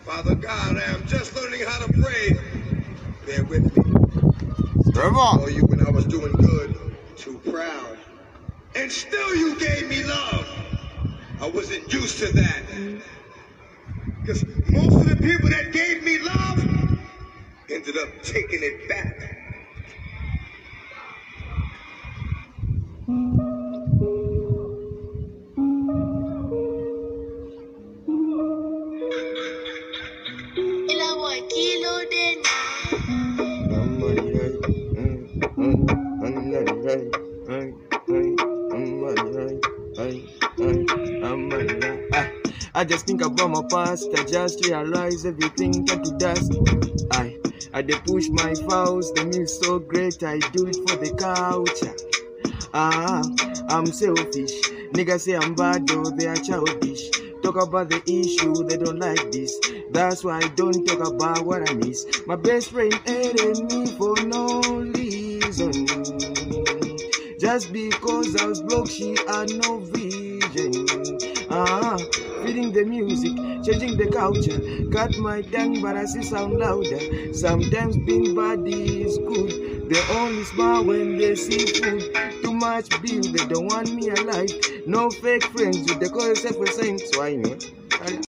Father God, I am just learning how to pray. Bear with me. Trevor. Oh, you when I was doing good, too proud. And still you gave me love. I wasn't used to that. Because most of the people that gave me love ended up taking it back. I just think about my past, I just realize everything turned to dust. I dey push my vows, the music's so great, I do it for the culture. I'm selfish, niggas say I'm bad though, they are childish. Talk about the issue, they don't like this. That's why I don't talk about what I miss. My best friend hated me for no reason. Just because I was broke, she had no vision. Feeding the music, changing the culture. Got my tongue, but I still sound louder. Sometimes being bad is good. They only smile when they see food. Too much bill, they don't want me alive. No fake friends, you they call yourself a saint. So I know.